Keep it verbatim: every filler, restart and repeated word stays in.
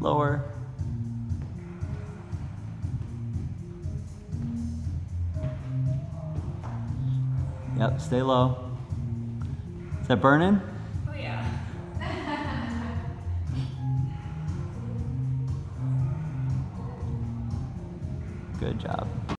Lower. Yep, stay low. Is that burning? Oh yeah. Good job.